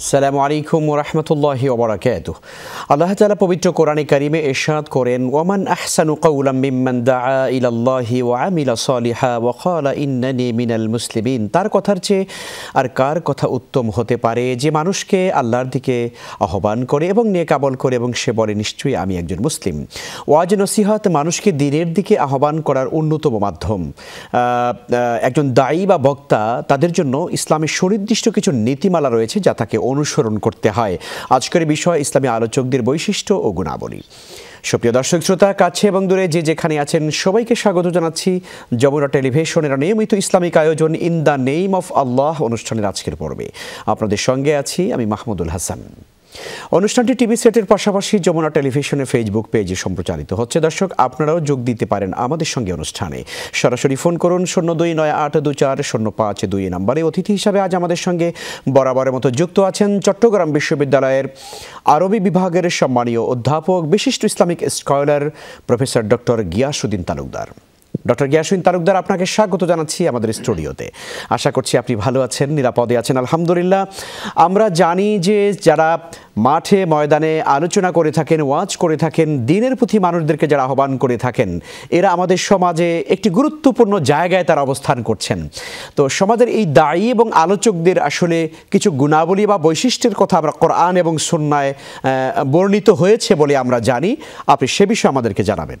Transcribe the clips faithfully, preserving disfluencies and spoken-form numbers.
আসসালামু আলাইকুম ওয়া রাহমাতুল্লাহি ওয়া বারাকাতুহু। আল্লাহ তাআলা পবিত্র কোরআনে কারিমে ইরশাদ করেন, ওয়ামান আহসানু কাওলাম মিম্মান দাআ ইলাল্লাহি ওয়া আমিলা সালিহা ওয়া ক্বালা ইন্নানি মিনাল মুসলিমিন। তার কথার চেয়ে আর কার কথা উত্তম হতে পারে যে মানুষকে আল্লাহর দিকে আহ্বান করে এবং নেক আমল করে এবং সে বলে নিশ্চয়ই আমি একজন মুসলিম। ওয়াজ নসিহত মানুষকে দ্বীনের দিকে আহ্বান করার অন্যতম মাধ্যম। একজন দায়ী বা বক্তা তাদের জন্য ইসলামের সুনির্দিষ্ট কিছু নীতিমালা রয়েছে যা তাকে অনুসরণ করতে হয়। আজকের বিষয় ইসলামী আলোচকদের বৈশিষ্ট্য ও গুণাবলী। সুপ্রিয় দর্শক শ্রোতা, কাছে এবং দূরে যে যেখানে আছেন সবাইকে স্বাগত জানাচ্ছি যমুনা টেলিভিশনের নিয়মিত ইসলামিক আয়োজন in the name of Allah অনুষ্ঠানের আজকের পর্বে। আপনাদের সঙ্গে আছি আমি মাহমুদুল হাসান। অনুষ্ঠানটি টিভি সেটের পাশাপাশি যমুনা টেলিভিশনের ফেসবুক পেজে সম্প্রচারিত হচ্ছে। দর্শক, আপনারাও যোগ দিতে পারেন আমাদের সঙ্গে অনুষ্ঠানে। সরাসরি ফোন করুন শূন্য দুই নয় আট দুই চার শূন্য পাঁচ দুই নম্বরে। অতিথি হিসাবে আজ আমাদের সঙ্গে বরাবরের মতো যুক্ত আছেন চট্টগ্রাম বিশ্ববিদ্যালয়ের আরবি বিভাগের সম্মানীয় অধ্যাপক, বিশিষ্ট Islamic scholar professor doctor Giasuddin Talukdar. Doctor Giasuddin Talukdar, আপনাকে স্বাগত জানাচ্ছি আমাদের স্টুডিওতে। আশা করছি আপনি ভালো আছেন, নিরাপদে আছেন। আলহামদুলিল্লাহ। আমরা জানি যে যারা মাঠে ময়দানে আলোচনা করে থাকেন, ওয়াজ করে থাকেন, দ্বীনের প্রতি মানুষদেরকে যারা আহ্বান করে থাকেন, এরা আমাদের সমাজে একটি গুরুত্বপূর্ণ জায়গায় তারা অবস্থান করছেন। তো সমাজের এই দায়ী এবং আলোচকদের আসলে কিছু গুণাবলী বা বৈশিষ্ট্যের কথা আমরা কোরআন এবং সুন্নায় বর্ণিত হয়েছে বলে আমরা জানি। আপনি সে বিষয়ে আমাদেরকে জানাবেন।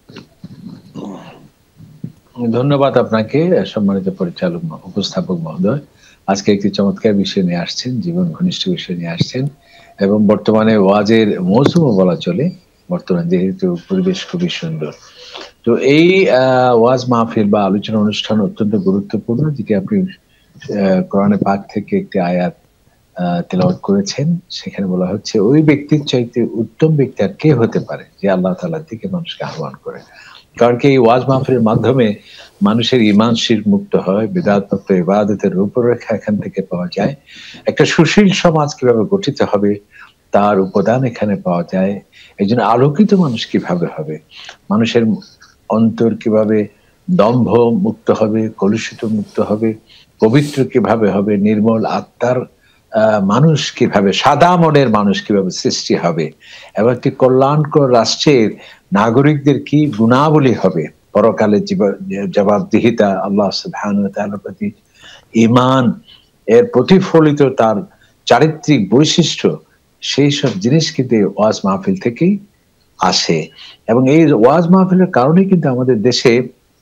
ধন্যবাদ আপনাকে, সম্মানিত পরিচালক উপস্থাপক মহোদয়। আজকে একটি চমৎকার বিষয় নিয়ে আসছেন, জীবন ঘনিষ্ঠ বিষয় নিয়ে আসছেন, এবং বর্তমানে ওয়াজের মৌসুমও বলা চলে। বর্তমানে যেহেতু পরিবেশ খুবই সুন্দর, তো এই ওয়াজ মাহফিল বা আলোচনা অনুষ্ঠান অত্যন্ত গুরুত্বপূর্ণ, যেটি আপনি কোরআনে পাক থেকে একটি আয়াত তেলাওয়াত করেছেন। সেখানে বলা হচ্ছে, ওই ব্যক্তির চাইতে উত্তম ব্যক্তি আর কে হতে পারে যে আল্লাহ তাআলার দিকে মানুষকে আহ্বান করে। কারণ কি, এই ওয়াজ মাহফিলের মাধ্যমে মানুষের ঈমান শিরক মুক্ত হয়, বিদআত মুক্ত ইবাদতের রূপরেখা এখান থেকে পাওয়া যায়। একটা সুশীল সমাজ কিভাবে গঠিত হবে তার উপাদান এখানে পাওয়া যায়। এই জন্য আলোকিত মানুষ কিভাবে হবে, মানুষের অন্তর কিভাবে দম্ভ মুক্ত হবে, কলুষিত মুক্ত হবে, পবিত্র কিভাবে হবে, নির্মল আত্মার আহ মানুষ কিভাবে, সাদা মনের মানুষ কিভাবে সৃষ্টি হবে, এবং একটি কল্যাণকর রাষ্ট্রের নাগরিকদের কি গুণাবলী হবে, পরকালের জবাবদিহিতা, আল্লাহ সুবহানাহু ওয়া তাআলার প্রতি ঈমান, এর প্রতিফলিত তার চারিত্রিক বৈশিষ্ট্য, সেই সব জিনিস কিন্তু ওয়াজ মাহফিল থেকেই আসে। এবং এই ওয়াজ মাহফিলের কারণে কিন্তু আমাদের দেশে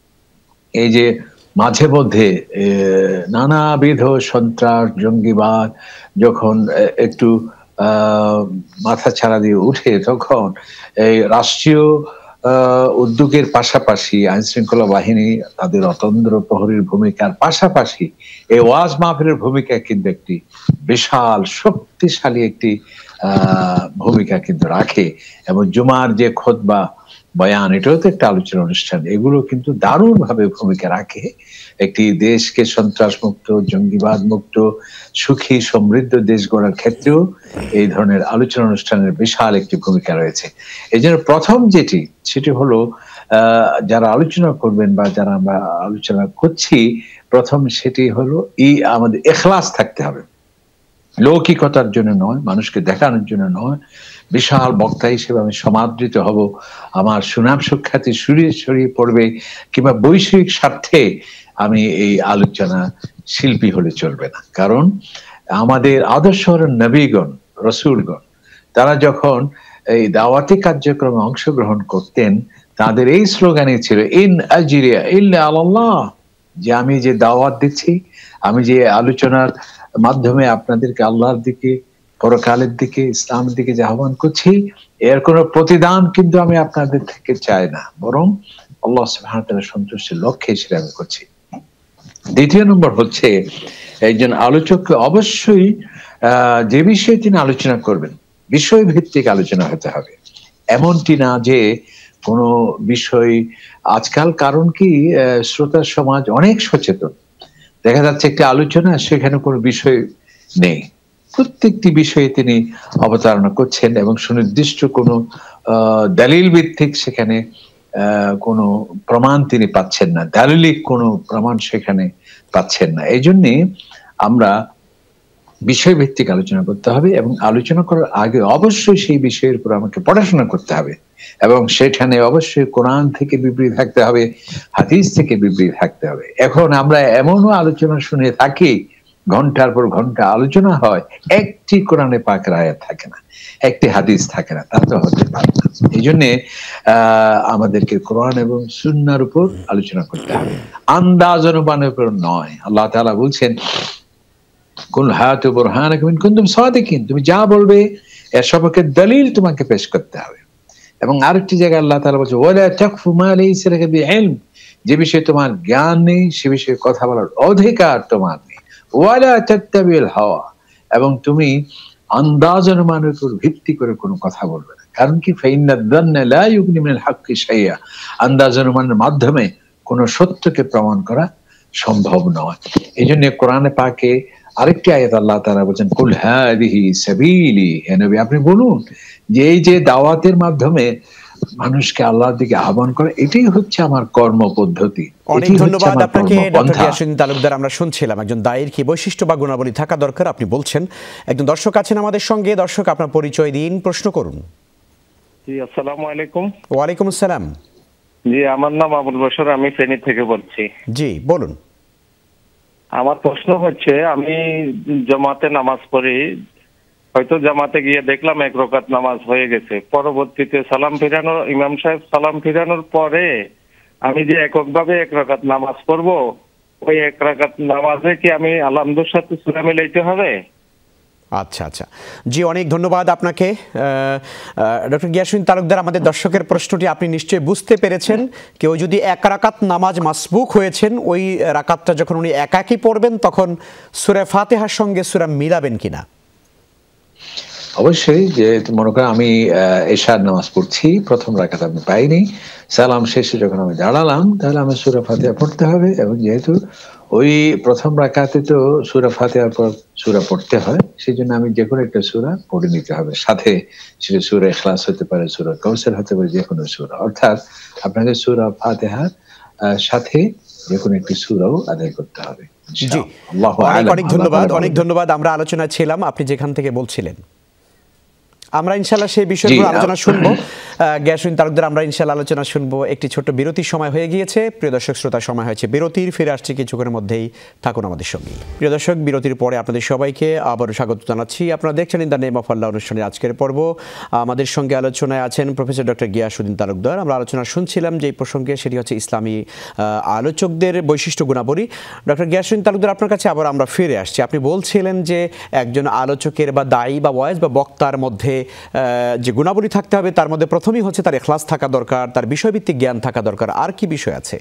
এই যে মাঝে মধ্যে নানাবিধ সন্ত্রাস, জঙ্গিবাদ যখন একটু আহ মাথা ছাড়া দিয়ে উঠে, তখন এই রাষ্ট্রীয় আহ উদ্যোগের পাশাপাশি আইন শৃঙ্খলা বাহিনী তাদের অতন্দ্র প্রহরীর ভূমিকার পাশাপাশি এই ওয়াজ মাহফিলের ভূমিকা কিন্তু একটি বিশাল শক্তিশালী একটি আহ ভূমিকা কিন্তু রাখে। এবং জুমার যে খুতবা, বয়ান, এটাও তো একটা আলোচনা অনুষ্ঠান। এগুলো কিন্তু দারুণ ভাবে ভূমিকা রাখে একটি দেশকে সন্ত্রাস মুক্ত, জঙ্গিবাদ মুক্ত, সুখী সমৃদ্ধ দেশ গড়ার ক্ষেত্রেও এই ধরনের আলোচনা অনুষ্ঠানের বিশাল একটি ভূমিকা রয়েছে। এই জন্য প্রথম যেটি, সেটি হলো আহ যারা আলোচনা করবেন বা যারা আমরা আলোচনা করছি, প্রথম সেটি হলো এই আমাদের ইখলাস থাকতে হবে। লৌকিকতার জন্য নয়, মানুষকে দেখানোর জন্য নয়, বিশাল বক্তা হিসেবে আমি সমাদৃত হব, আমার সুনাম সুখ্যাতি ছড়িয়ে ছড়িয়ে পড়বে, কিংবা বৈষয়িক স্বার্থে আমি এই আলোচনা শিল্পী হলে চলবে না। কারণ আমাদের আদর্শ নবীগণ, রসুলগণ, তারা যখন এই দাওয়াতি কার্যক্রমে অংশগ্রহণ করতেন, তাদের এই স্লোগানই ছিল, ইন আজরিয়া ইল্লা আলাল্লাহ, যে আমি যে দাওয়াত দিচ্ছি, আমি যে আলোচনার মাধ্যমে আপনাদেরকে আল্লাহর দিকে, পরকালের দিকে, ইসলামের দিকে যে আহ্বান করছি, এর কোনো প্রতিদান কিন্তু আমি আপনাদের থেকে চাই না, বরং আল্লাহ সুবহানাহু ওয়া তাআলার সন্তুষ্টির লক্ষ্যে সেটা আমি করছি। দ্বিতীয় নম্বর হচ্ছে, একজন আলোচককে অবশ্যই আহ যে বিষয়ে তিনি আলোচনা করবেন, বিষয় ভিত্তিক আলোচনা হতে হবে। এমনটি না যে কোনো বিষয়, আজকাল কারণ কি শ্রোতার সমাজ অনেক সচেতন, দেখা যাচ্ছে একটি আলোচনা, সেখানে কোনো বিষয় নেই, প্রত্যেকটি বিষয়ে তিনি অবতারণা করছেন এবং সুনির্দিষ্ট কোনো আহ দলিল ভিত্তিক সেখানে আহ কোনো প্রমাণ তিনি পাচ্ছেন না, দালিলিক কোনো প্রমাণ সেখানে পাচ্ছেন না। এই জন্যে আমরা বিষয়ভিত্তিক আলোচনা করতে হবে, এবং আলোচনা করার আগে অবশ্যই সেই বিষয়ের উপর আমাকে পড়াশোনা করতে হবে, এবং সেখানে অবশ্যই কোরআন থেকে বিবৃতি থাকতে হবে, হাদিস থেকে বিবৃতি থাকতে হবে। এখন আমরা এমনও আলোচনা শুনে থাকি, ঘন্টার পর ঘন্টা আলোচনা হয়, একটি কোরআনে পাকের আয়াত থাকে না, একটি হাদিস থাকে না, তা তো হতে পারে না। এই জন্যে আহ আমাদেরকে কোরআন এবং সুন্নাহর উপর আলোচনা করতে হবে, আন্দাজ অনুমানের উপর নয়। আল্লাহ তাআলা বলছেন, কুল হাতু বুরহানাকুম ইন কুনতুম সাদিকিন, তুমি যা বলবে এর সপক্ষে দলিল তোমাকে পেশ করতে হবে। এবং আরেকটি জায়গায় আল্লাহ তাআলা বলছেন, ওয়ালা তাকফু মা লাইসা লাকা বিইলম, যে বিষয়ে তোমার জ্ঞান নেই সে বিষয়ে কথা বলার অধিকার তোমার নেই। ওয়ালা তাত্তাবিল হাওয়া, এবং তুমি আন্দাজ অনুমানের উপর ভিত্তি করে কোনো কথা বলবে না। কারণ কি, ফাইন্নাদ যান্না লা ইউগনি মিনাল হাক্কি শাইআ, আন্দাজ অনুমানের মাধ্যমে কোনো সত্যকে প্রমাণ করা সম্ভব নয়। এই জন্য কোরআনে পাকে আরেকটি আয়াত আল্লাহ তাআলা বলেন, কুল হাদিহি সাবিলি, হে নবী আপনি বলুন যে এই যে দাওয়াতের মাধ্যমে মানুষকে আল্লাহর দিকে আহ্বান করে, এটাই হচ্ছে আমার কর্ম পদ্ধতি। অনেক ধন্যবাদ আপনাকে ডক্টর গিয়াসউদ্দিন তালুকদার। আমরা শুনছিলাম একজন দায়ীর কি বৈশিষ্ট্য বা গুণাবলী থাকা দরকার, আপনি বলছেন। একজন দর্শক আছেন আমাদের সঙ্গে। দর্শক, আপনার পরিচয় দিন, প্রশ্ন করুন। জি, আসসালামু আলাইকুম। ওয়ালাইকুম আসসালাম। জি, আমার নাম আবুল বশর, আমি ফেনী থেকে বলছি। জি বলুন। আমার প্রশ্ন হচ্ছে, আমি জামাতে নামাজ পড়ি, হয়তো জামাতে গিয়ে দেখলাম এক রাকাত নামাজ হয়ে গেছে, পরবর্তীতে সালাম ফিরানোর ইমাম সাহেব সালাম ফিরানোর পরে আমি যে এককভাবে এক রাকাত নামাজ পড়বো, ওই এক রাকাত নামাজে কি আমি আলহামদুর সাথে সূরা মিলাইতে হবে? আচ্ছা আচ্ছা, জি অনেক ধন্যবাদ আপনাকে ডক্টর গিয়াসউদ্দিন তালুকদার। আমাদের দর্শকের প্রশ্নটি আপনি নিশ্চয়ই বুঝতে পেরেছেন। কেউ যদি এক রাকাত নামাজ মাসবুক হয়েছেন, ওই রাকাতটা যখন উনি একাকী পড়বেন তখন সূরা ফাতিহার সঙ্গে সূরা মিলাবেন কিনা? অবশ্যই। যে মনে করেন আমি এশার নামাজ পড়ছি, প্রথম রাকাত আমি পাইনি, সালাম শেষে যখন আমি দাঁড়ালাম, তাহলে আমি সূরা ফাতিহা পড়তে হবে। এবং যেহেতু ওই প্রথম রাকাতে তো সূরা ফাতিহার পর সূরা পড়তে হয়, সেই জন্য আমি যে কোনো একটা সূরা পড়ে নিতে হবে, সাথে সেটা সূরা ইখলাস হতে পারে, সূরা কাউসার হতে পারে, যে কোনো সূরা। অর্থাৎ আপনাকে সূরা ফাতিহার সাথে যে কোনো একটি সূরাও আদায় করতে হবে। জি, অনেক ধন্যবাদ, অনেক ধন্যবাদ। আমরা আলোচনা ছিলাম আপনি যেখান থেকে বলছিলেন, আমরা ইনশাআল্লাহ সেই বিষয়গুলো আলোচনা শুনবো। গিয়াসউদ্দিন তালুকদার, আমরা ইনশাআল্লাহ আলোচনা শুনবো। একটি ছোট্ট বিরতির সময় হয়ে গিয়েছে। প্রিয় দর্শক শ্রোতা, সময় হয়েছে বিরতির। ফিরে আসছি কিছুক্ষণের মধ্যেই, থাকুন আমাদের সঙ্গে। প্রিয় দর্শক, বিরতির পরে আপনাদের সবাইকে আবারও স্বাগত জানাচ্ছি। আপনারা দেখছেন in the name of Allah অনুষ্ঠানের আজকের পর্ব। আমাদের সঙ্গে আলোচনায় আছেন প্রফেসর ডক্টর গিয়াসউদ্দিন তালুকদার। আমরা আলোচনা শুনছিলাম যে প্রসঙ্গে, সেটি হচ্ছে ইসলামী আলোচকদের বৈশিষ্ট্য গুণাবলী। ডক্টর গিয়াসউদ্দিন তালুকদার, আপনার কাছে আবার আমরা ফিরে আসছি। আপনি বলছিলেন যে একজন আলোচকের বা দায়ী বা ওয়াইজ বা বক্তার মধ্যে যে গুণাবলী থাকতে হবে, তার মধ্যে প্রথমেই হচ্ছে তার ইখলাস থাকা দরকার, তার বিষয়ভিত্তিক জ্ঞান থাকা দরকার। আর কি বিষয় আছে?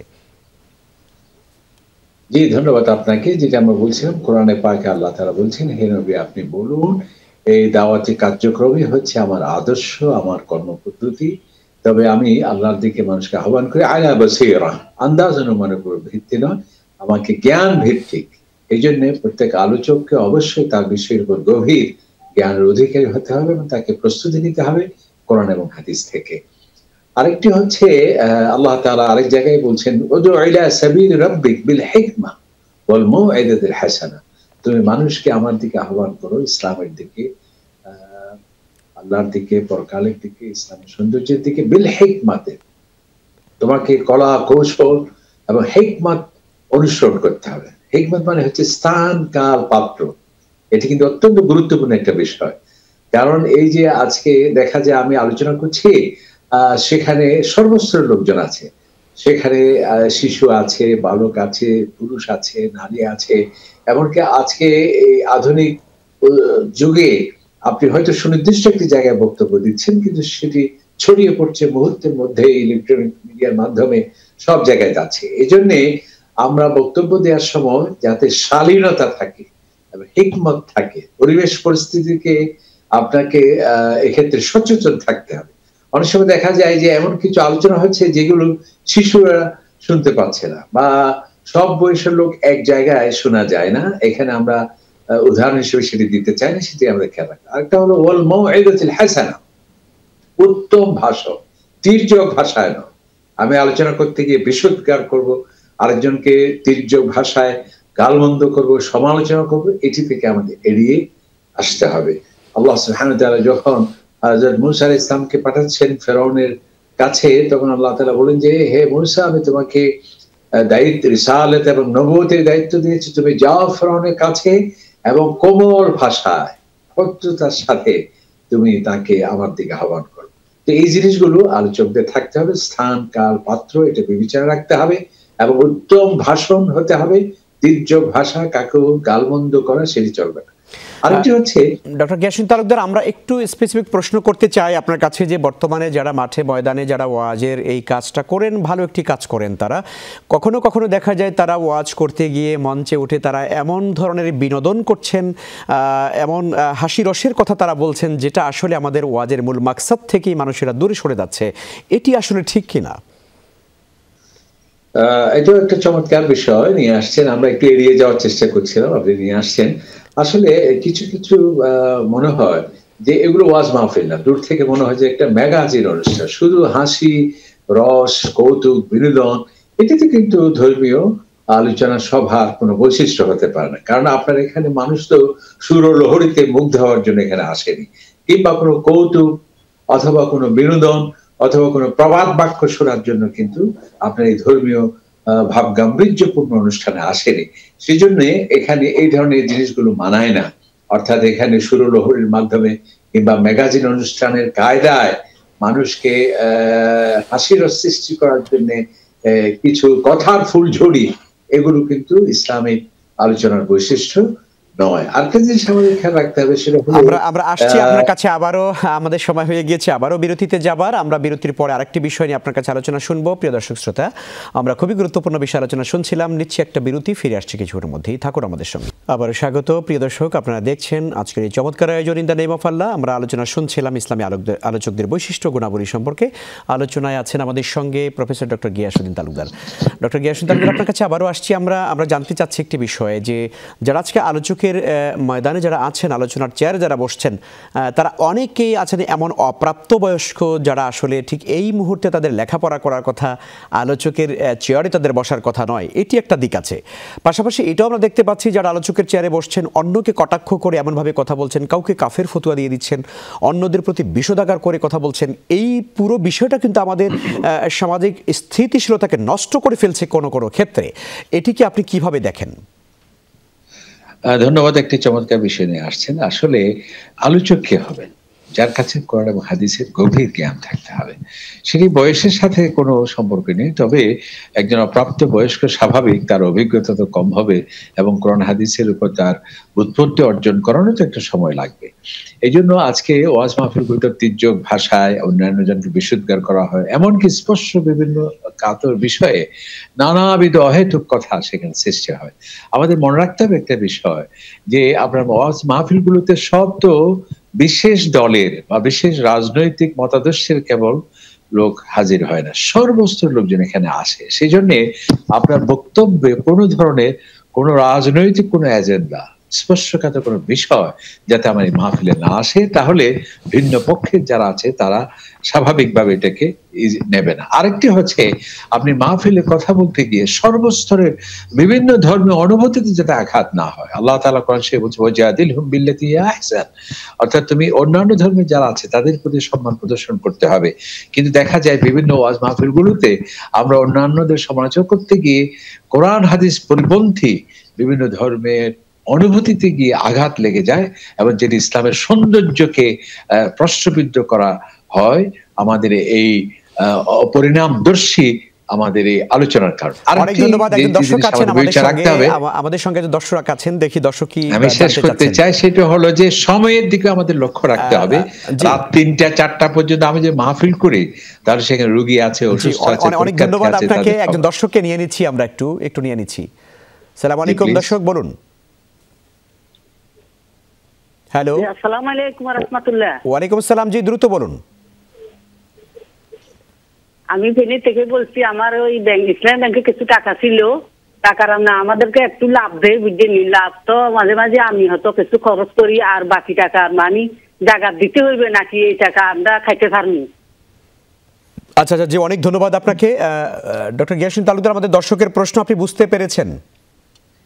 জি, ধন্যবাদ আপনাকে। যেটা আমরা বলছিলাম, কোরআনে পাকে আল্লাহ তাআলা বলছেন, হে নবী আপনি বলুন এই দাওয়াতি কার্যক্রমই হচ্ছে আমার আদর্শ, আমার কর্মপদ্ধতি। তবে আমি আল্লাহর দিকে মানুষকে আহ্বান করি আলা বাসীরা, আন্দাজ অনুমানের উপর ভিত্তি নয়, আমাকে জ্ঞান ভিত্তিক। এই জন্য প্রত্যেক আলোচককে অবশ্যই তার বিষয়ের উপর গভীর জ্ঞানের অধিকারী হতে হবে, এবং তাকে প্রস্তুতি নিতে হবে কোরআন এবং হাদিস থেকে। আরেকটি হচ্ছে আল্লাহ তাআলা আরেক জায়গায় বলছেন, উদউ ইলা সাবিল রাব্বিক বিল হিকমা ওয়াল মাউইদাতিল হাসানা, তুমি মানুষকে আমার দিকে আহ্বান করো, ইসলামের দিকে, আল্লাহর দিকে, পরকালের দিকে, ইসলামের সৌন্দর্যের দিকে, বিল হিকমাতে, তোমাকে কলা কৌশল এবং হিকমত অনুসরণ করতে হবে। হিকমত মানে হচ্ছে স্থান, কাল, পাত্র। এটি কিন্তু অত্যন্ত গুরুত্বপূর্ণ একটা বিষয়। কারণ এই যে আজকে দেখা যায় আমি আলোচনা করছি, আহ সেখানে সর্বস্তরের লোকজন আছে, সেখানে শিশু আছে, বালক আছে, পুরুষ আছে, নারী আছে। এমনকি আজকে এই আধুনিক যুগে আপনি হয়তো সুনির্দিষ্ট একটি জায়গায় বক্তব্য দিচ্ছেন, কিন্তু সেটি ছড়িয়ে পড়ছে মুহূর্তের মধ্যে ইলেকট্রনিক মিডিয়ার মাধ্যমে, সব জায়গায় যাচ্ছে। এই জন্যে আমরা বক্তব্য দেওয়ার সময় যাতে শালীনতা থাকে, হিকমত থাকে, পরিবেশ পরিস্থিতিকে আপনাকে আহ এক্ষেত্রে সচেতন থাকতে হবে। অনেক সময় দেখা যায় যে এমন কিছু আলোচনা হচ্ছে যেগুলো শিশুরা শুনতে পাচ্ছে না, বা সব বয়সের লোক এক জায়গায় শোনা যায় না। এখানে আমরা উদাহরণ হিসেবে সেটি দিতে চাই না, সেটি আমরা খেয়াল রাখি। আরেকটা হলো ওয়াল মাউইদাতুল হাসানা, উত্তম ভাষণ, তির্যক ভাষায় নয়। আমি আলোচনা করতে গিয়ে বিশুদ্ধার করব, আরেকজনকে তির্যক ভাষায় গালমন্দ করব, সমালোচনা করব, এটি থেকে আমাদের এড়িয়ে আসতে হবে। আল্লাহ সুবহানাহু ওয়া তাআলা যখন হযরত মূসা আলাইহিস সালামকে পাঠাচ্ছেন ফেরাউনের কাছে, তখন আল্লাহ তাআলা বলেন যে হে মূসা, আমি তোমাকে দায়িত্ব রিসালাত এবং নবুয়তের দায়িত্ব দিয়েছি, তুমি যাও ফেরাউনের কাছে এবং কোমল ভাষায় ভদ্রতার সাথে তুমি তাকে আমার দিকে আহ্বান করো। তো এই জিনিসগুলো আলোচকদের থাকতে হবে, স্থান কাল পাত্র এটা বিবেচনা রাখতে হবে এবং উত্তম ভাষণ হতে হবে। তির্যক ভাষা কাকেও গালমন্দ করা সেটি চলবে না। আরেকটি হচ্ছে ডক্টর গিয়াসউদ্দিন তালুকদার, আমরা একটু স্পেসিফিক প্রশ্ন করতে চাই আপনার কাছে যে বর্তমানে যারা মাঠে ময়দানে যারা ওয়াজের এই কাজটা করেন, ভালো একটি কাজ করেন, তারা কখনো কখনো দেখা যায় তারা ওয়াজ করতে গিয়ে মঞ্চে উঠে তারা এমন ধরনের বিনোদন করছেন, এমন হাসি রসের কথা তারা বলছেন যেটা আসলে আমাদের ওয়াজের মূল মাকসাদ থেকেই মানুষেরা দূরে সরে যাচ্ছে। এটি আসলে ঠিক কিনা? এটাও একটা চমৎকার বিষয় নিয়ে আসছেন, আমরা একটু এড়িয়ে যাওয়ার চেষ্টা করছিলাম, আপনি নিয়ে আসছেন। আসলে কিছু কিছু মনে হয় যে এগুলো ওয়াজ মাহফিল না, দূর থেকে মনে হয় যে একটা ম্যাগাজিন অনুষ্ঠান, শুধু হাসি রস কৌতুক বিনোদন। এটাতে কিন্তু ধর্মীয় আলোচনা সভার কোনো বৈশিষ্ট্য হতে পারে না, কারণ আপনার এখানে মানুষ তো সুর ও লহরীতে মুগ্ধ হওয়ার জন্য এখানে আসেনি, কিংবা কোনো কৌতুক অথবা কোনো বিনোদন অথবা কোনো প্রবাদ বাক্য শোনার জন্য কিন্তু আপনার এই ধর্মীয় ভাব গাম্ভীর্যপূর্ণ অনুষ্ঠানে আসেনি। সেই জন্য এখানে এই ধরনের জিনিসগুলো মানায় না। অর্থাৎ এখানে সুরলহরীর মাধ্যমে কিংবা ম্যাগাজিন অনুষ্ঠানের কায়দায় মানুষকে আহ হাসির সৃষ্টি করার জন্য কিছু কথার ফুলঝড়ি, এগুলো কিন্তু ইসলামিক আলোচনার বৈশিষ্ট্য নয়। আরেকটা জিনিস আমাদের খেয়াল রাখতে হবে, সেটা হলো আমরা আমরা আসছি আপনার কাছে আবারও, আমাদের সময় হয়ে গিয়েছে আবারও বিরতিতে যাবার। আমরা বিরতির পরে আরেকটি বিষয় নিয়ে আপনার কাছে আলোচনা শুনবো। প্রিয় দর্শক শ্রোতা, আমরা খুবই গুরুত্বপূর্ণ বিষয় আলোচনা শুনছিলাম, নিচ্ছি একটা বিরতি, ফিরে আসছি কিছুক্ষণের মধ্যেই, থাকুন আমাদের সঙ্গে। আবারও স্বাগত প্রিয় দর্শক, আপনারা দেখছেন আজকের এই চমৎকার আয়োজন in the name of Allah. আমরা আলোচনা শুনছিলাম ইসলামী আলোচকদের বৈশিষ্ট্য গুণাবলী সম্পর্কে। আলোচনায় আছেন আমাদের সঙ্গে professor doctor Giasuddin Talukdar. Doctor Giasuddin Talukdar, আপনার কাছে আবারও আসছি। আমরা আমরা জানতে চাচ্ছি একটি বিষয়ে, যে যারা আজকে আলোচকের ময়দানে যারা আছেন, আলোচনার চেয়ারে যারা বসছেন, তারা অনেকেই আছেন এমন অপ্রাপ্তবয়স্ক যারা আসলে ঠিক এই মুহূর্তে তাদের লেখাপড়া করার কথা, আলোচকের চেয়ারে তাদের বসার কথা নয়। এটি একটা দিক আছে। পাশাপাশি এটাও আমরা দেখতে পাচ্ছি যারা আলোচকের চেয়ারে বসছেন অন্যকে কটাক্ষ করে এমনভাবে কথা বলছেন, কাউকে কাফের ফতুয়া দিয়ে দিচ্ছেন, অন্যদের প্রতি বিষোদাগার করে কথা বলছেন। এই পুরো বিষয়টা কিন্তু আমাদের সামাজিক স্থিতিশীলতাকে নষ্ট করে ফেলছে কোনো কোনো ক্ষেত্রে। এটিকে আপনি কিভাবে দেখেন? ধন্যবাদ, একটি চমৎকার বিষয় নিয়ে আসছেন। আসলে আলোচক কে হবেন? যার কাছে কোরআন এবং হাদিসের গভীর জ্ঞান থাকতে হবে। সেটি বয়সের সাথে কোনো সম্পর্ক নেই, তবে একজন অপ্রাপ্ত বয়স্ক স্বাভাবিক, তার অভিজ্ঞতা তো কম হবে এবং কোরআন হাদিসের উপর তার উৎপত্তি অর্জন করানো তো একটা সময় লাগবে। এই জন্য আজকে ওয়াজ মাহফিলগুলোতে তির্যক ভাষায় অন্যান্য জনকে বিশুদ্ধার করা হয়, এমনকি স্পর্শ বিভিন্ন কাতর বিষয়ে নানাবিধ অহেতুক কথা সেখানে সৃষ্টি হয়। আমাদের মনে রাখতে হবে একটা বিষয়, যে আপনার ওয়াজ মাহফিলগুলোতে সব তো বিশেষ দলের বা বিশেষ রাজনৈতিক মতাদর্শের কেবল লোক হাজির হয় না, সর্বস্তর লোকজন এখানে আসে। সেই জন্য আপনার বক্তব্যে কোনো ধরনের কোনো রাজনৈতিক কোনো এজেন্ডা, স্পর্শকাতর কোনো বিষয় যাতে আমার এই মাহফিলে না আসে, তাহলে ভিন্ন পক্ষের যারা আছে তারা স্বাভাবিকভাবে এটাকে নেবে না। আরেকটি হচ্ছে, আপনি মাহফিলে কথা বলতে গিয়ে সর্বস্তরের বিভিন্ন ধর্মীয় অনুভূতিতে যাতে আঘাত না হয়। আল্লাহ তাআলা কোরআন শরীফে বলছে ওয়াজাদিলহুম বিল্লাতী হিয়া আহসান, অর্থাৎ তুমি অন্যান্য ধর্মের যারা আছে তাদের প্রতি সম্মান প্রদর্শন করতে হবে। কিন্তু দেখা যায় বিভিন্ন ওয়াজ মাহফিলগুলোতে আমরা অন্যান্যদের সমালোচনা করতে গিয়ে কোরআন হাদিস পরিপন্থী বিভিন্ন ধর্মের অনুভূতিতে গিয়ে আঘাত লেগে যায়, এবং যেটি ইসলামের সৌন্দর্যকে প্রশ্নবিদ্ধ করা হয় আমাদের এই অপরিণামদর্শী আমাদের এই আলোচনার কারণ। অনেক ধন্যবাদ। একজন দর্শক আছেন আমাদের সঙ্গে, আমাদের সঙ্গে একজন দর্শক আছেন, দেখি দর্শক কি আমি শেষ করতে চাই। সেটা হলো যে সময়ের দিকে আমাদের লক্ষ্য রাখতে হবে। রাত তিনটা চারটা পর্যন্ত আমি যে মাহফিল করি, তাহলে সেখানে রোগী আছে, অসুস্থ আছে। অনেক ধন্যবাদ আপনাকে। একজন দর্শককে নিয়ে নিচ্ছি আমরা, একটু একটু নিয়ে নিচ্ছি। সালাম আলাইকুম দর্শক, বলুন। হ্যালো, আসসালামু আলাইকুম ওয়া রাহমাতুল্লাহ। ওয়া আলাইকুম আসসালাম, জি দ্রুত বলুন। আমি ফেনী থেকে বলছি। আমার ওই ব্যাংক, ইসলাম ব্যাংকে কিছু টাকা ছিল, টাকার না আমাদেরকে একটু লাভ দেয়, বুঝছেন? লাভ তো মাঝে মাঝে আমি হয়তো কিছু খরচ করি, আর বাকি টাকা মানে জায়গা দিতে হইবে নাকি এই টাকা আমরা খাইতে পারবো? আচ্ছা আচ্ছা, জি অনেক ধন্যবাদ আপনাকে। ডক্টর গিয়াসউদ্দিন তালুকদার, আমাদের দর্শকের প্রশ্ন আপনি বুঝতে পেরেছেন?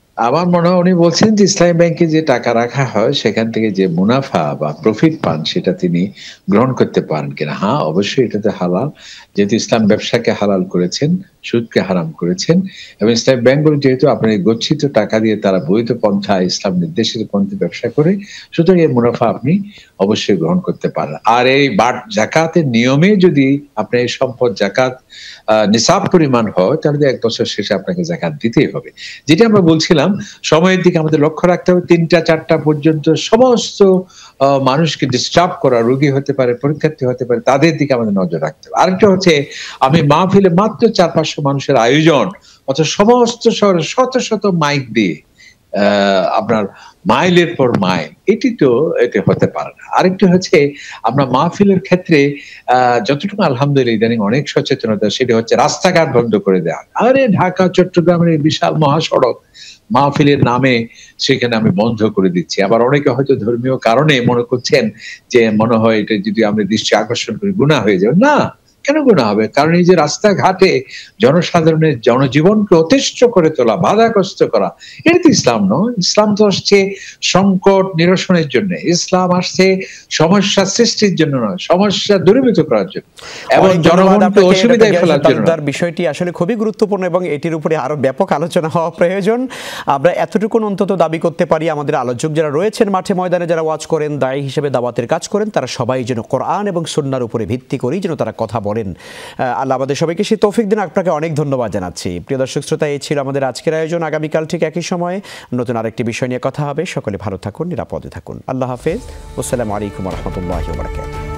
আমার মনে হয় উনি বলছেন যে ইসলামী ব্যাংকে যে টাকা রাখা হয় সেখান থেকে যে মুনাফা বা প্রফিট পান সেটা তিনি গ্রহণ করতে পারেন কিনা। হ্যাঁ, অবশ্যই এটাতে হালাল, যেহেতু ইসলাম ব্যবসাকে হালাল করেছেন, সুদকে হারাম করেছেন, এবং ইসলামী ব্যাংকগুলো যেহেতু আপনার গচ্ছিত টাকা দিয়ে তারা বৈধ পন্থায় ইসলাম নির্দেশিত পন্থে ব্যবসা করে, সুতরাং এই মুনাফা আপনি অবশ্যই গ্রহণ করতে পারেন। আর এই বাট জাকাতের নিয়মে যদি আপনি এই সম্পদ জাকাত নিসাব পরিমাণ হয় তাহলে এক বছর শেষে আপনাকে জাকাত দিতেই হবে। যেটা আমরা বলছিলাম, সময়ের দিকে আমাদের লক্ষ্য রাখতে হবে। তিনটা চারটা পর্যন্ত সমস্ত মানুষকে ডিস্টার্ব করা, রোগী হতে পারে, পরীক্ষার্থী হতে পারে, তাদের দিকে আমাদের নজর রাখতে হবে। আরেকটা হচ্ছে, আমি মাহফিলে মাত্র চার পাঁচশো মানুষের আয়োজন, অথচ সমস্ত শহরে শত শত মাইক দিয়ে আহ আপনার মাইলের পর মাইল, এটি তো এতে হতে পারে না। আরেকটি হচ্ছে, আমরা মাহফিলের ক্ষেত্রে আহ যতটুকু আলহামদুলিল্লাহ ইদানিং অনেক সচেতনতা, সেটা হচ্ছে রাস্তাঘাট বন্ধ করে দেওয়া। আরে ঢাকা চট্টগ্রামের বিশাল মহাসড়ক মাহফিলের নামে সেখানে আমি বন্ধ করে দিচ্ছি। আবার অনেকে হয়তো ধর্মীয় কারণে মনে করছেন যে মনে হয় এটা যদি আমরা দৃষ্টি আকর্ষণ করি গুনাহ হয়ে যাবে। না, কেন গুনাহ হবে? কারণ এই যে রাস্তাঘাটে জনসাধারণের জনজীবনকে অতিষ্ঠ করে তোলা, বাধাগ্রস্ত করা, এটা তো ইসলাম নয়। ইসলাম তো আসছে সংকট নিরসনের জন্য, ইসলাম আসছে সমস্যা সৃষ্টির জন্য নয়, সমস্যা দূরীভূত করার জন্য এবং জনগণকে অসুবিধায় ফেলার জন্য। বিষয়টি আসলে খুবই গুরুত্বপূর্ণ এবং এটির উপরে আরো ব্যাপক আলোচনা হওয়া প্রয়োজন। আমরা এতটুকু অন্তত দাবি করতে পারি, আমাদের আলোচক যারা রয়েছেন মাঠে ময়দানে, যারা ওয়াজ করেন, দায়ী হিসেবে দাওয়াতের কাজ করেন, তারা সবাই যেন কোরআন এবং সুন্নাহর উপরে ভিত্তি করেই যেন তারা কথা বলেন। আল্লাহ আমাদের সবাইকে সেই তৌফিক দিন। আপনাকে অনেক ধন্যবাদ জানাচ্ছি। প্রিয় দর্শক শ্রোতা, এই ছিল আমাদের আজকের আয়োজন। আগামীকাল ঠিক একই সময়ে নতুন আরেকটি বিষয় নিয়ে কথা হবে। সকলে ভালো থাকুন, নিরাপদে থাকুন। আল্লাহ হাফেজ। আসসালামু আলাইকুম ওয়া রাহমাতুল্লাহি ওয়া বারাকাতুহু।